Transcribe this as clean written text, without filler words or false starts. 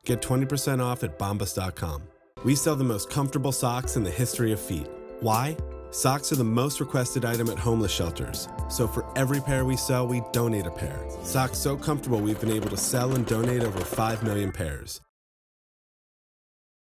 Get 20% off at bombas.com. We sell the most comfortable socks in the history of feet. Why? Socks are the most requested item at homeless shelters. So for every pair we sell, we donate a pair. Socks so comfortable we've been able to sell and donate over 5 million pairs.